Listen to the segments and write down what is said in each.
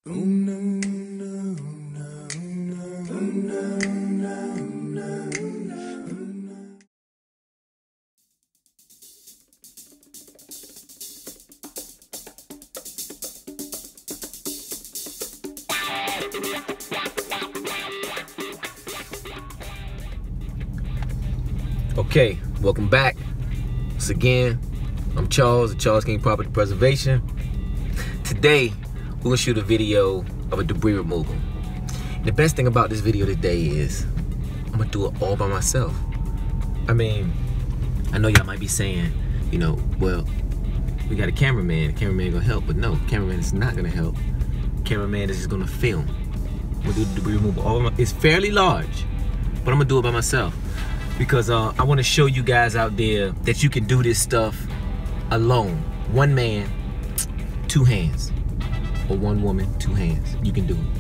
Okay, welcome back. Once again, I'm Charles, the Charles King Property Preservation. Today, we're gonna shoot a video of a debris removal. The best thing about this video today is I'm gonna do it all by myself. I mean, I know y'all might be saying, you know, well, we got a cameraman. The cameraman gonna help, but no, the cameraman is not gonna help. The cameraman is just gonna film. I'm gonna do the debris removal all by myself. It's fairly large, but I'm gonna do it by myself. Because I want to show you guys out there that you can do this stuff alone. One man, two hands. Or one woman, two hands. You can do it.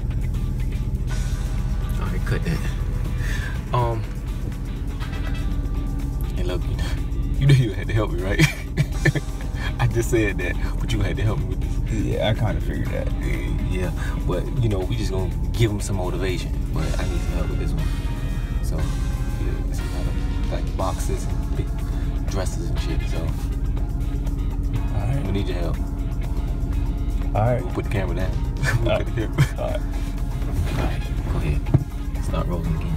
Alright, cut that. And look, you knew you had to help me, right? I just said that, but you had to help me with this. Yeah, I kind of figured that. Yeah, but you know, we just gonna give them some motivation. But I need some help with this one. So, yeah, it's a lot of like boxes and big dresses and shit. So, Alright. we need your help. Alright. We'll put the camera down. Alright. Alright, go ahead. Start rolling again.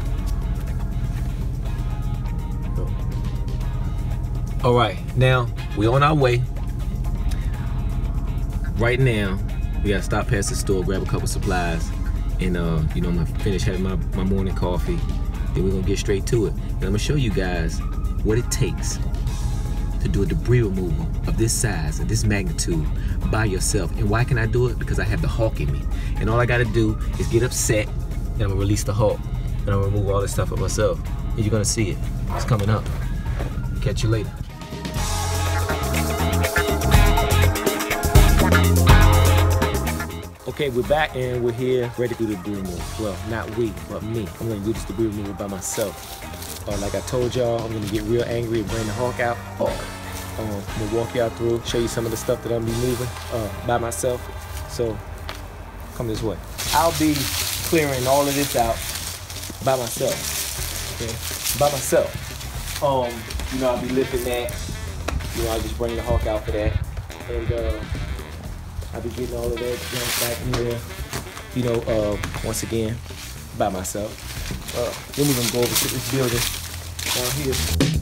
Go. Alright, now we're on our way. Right now, we gotta stop past the store, grab a couple supplies, and you know, I'm gonna finish having my morning coffee. Then we're gonna get straight to it. And I'm gonna show you guys what it takes to do a debris removal of this size, of this magnitude, by yourself. And why can I do it? Because I have the hawk in me. And all I gotta do is get upset, and I'm gonna release the hawk. And I'm gonna remove all this stuff of myself. And you're gonna see it. It's coming up. Catch you later. Okay, we're back and we're here ready to do the debris removal. Well, not we, but me. I'm gonna do this debris removal by myself. Like I told y'all, I'm gonna get real angry and bring the hawk out. I'm gonna walk y'all through, show you some of the stuff that I'm be moving by myself. So, come this way. I'll be clearing all of this out by myself. Okay, by myself. You know, I'll be lifting that. You know, I'll just bring the hawk out for that. And I'll be getting all of that junk back in there, you know, once again, by myself. Then we're gonna go over to this building down here.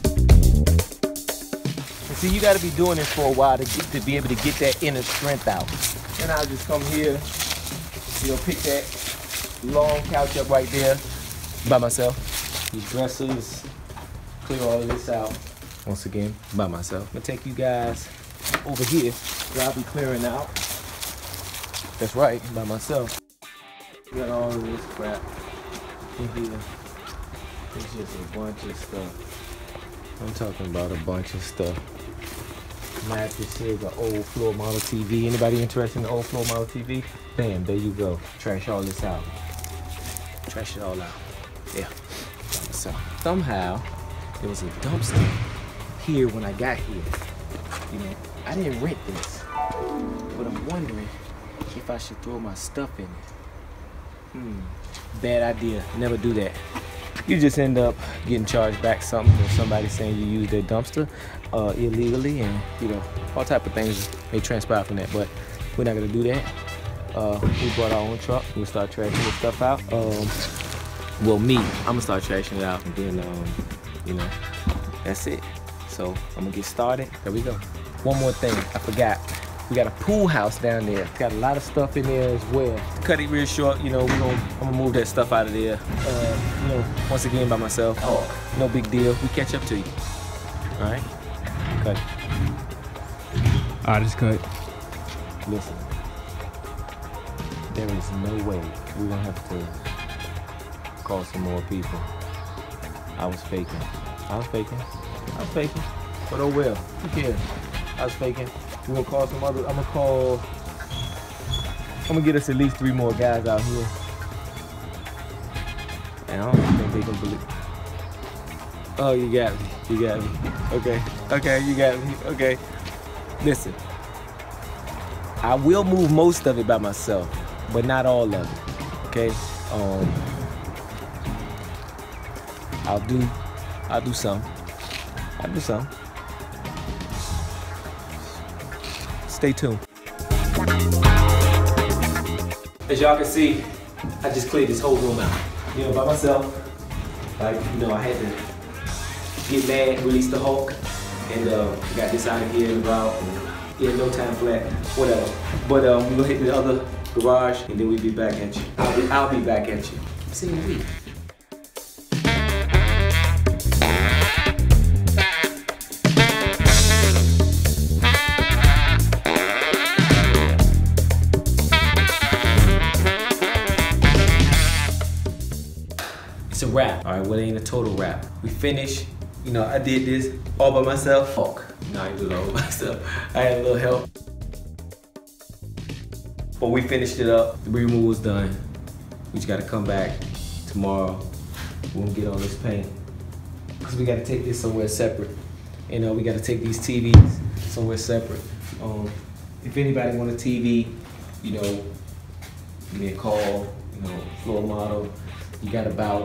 And see, you gotta be doing this for a while to be able to get that inner strength out. Then I'll just come here, you know, pick that long couch up right there by myself. These dressers, clear all of this out, once again, by myself. I'm gonna take you guys over here where I'll be clearing out. That's right, by myself. Got all of this crap in here. It's just a bunch of stuff. I'm talking about a bunch of stuff. Mattress here, the old floor model TV. Anybody interested in the old floor model TV? Bam, there you go. Trash all this out. Trash it all out. Yeah, by myself. Somehow, there was a dumpster here when I got here. You know, I didn't rent this, but I'm wondering if I should throw my stuff in it. Bad idea. Never do that. You just end up getting charged back something or somebody saying you used their dumpster illegally, and you know, all type of things may transpire from that, but we're not gonna do that. We brought our own truck. We'll start trashing this stuff out. Well, me, I'm gonna start trashing it out, and then you know, that's it. So I'm gonna get started. There we go. One more thing, I forgot. We got a pool house down there. Got a lot of stuff in there as well. To cut it real short, you know, I'm gonna move that stuff out of there. You know, once again by myself. No big deal. We catch up to you. All right? Cut. I just cut. Listen. There is no way we're gonna have to call some more people. I was faking. But oh well. Who cares? I was faking. We're gonna call some other. I'm gonna get us at least 3 more guys out here. And I don't think they can believe. Oh, you got me. Okay, you got me. Okay. Listen, I will move most of it by myself, but not all of it. Okay. I'll do some. Stay tuned. As y'all can see, I just cleared this whole room out. You know, by myself. Like, you know, I had to get mad, release the Hulk, and got this out of here in about, yeah, no time flat, whatever. But we're gonna hit the other garage, and then we'll be back at you. I'll be back at you. See you in a week. It's a wrap. All right, well, it ain't a total wrap. We finished. You know, I did this all by myself. Fuck. No, I didn't do it all by myself. I had a little help. But we finished it up. The removal was done. We just gotta come back tomorrow. We'll get all this paint. Because we gotta take this somewhere separate. You know, we gotta take these TVs somewhere separate. If anybody want a TV, you know, give me a call, you know, floor model. You got about,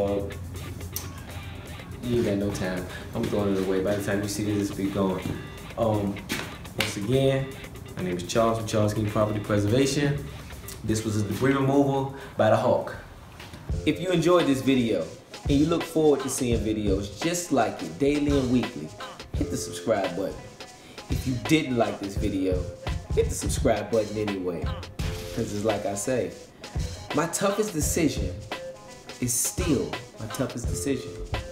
you ain't got no time. I'm throwing it away. By the time you see this, be gone. Once again, my name is Charles from Charles King Property Preservation. This was a debris removal by the Hulk. If you enjoyed this video and you look forward to seeing videos just like it daily and weekly, hit the subscribe button. If you didn't like this video, hit the subscribe button anyway. Because it's like I say, my toughest decision is still my toughest decision.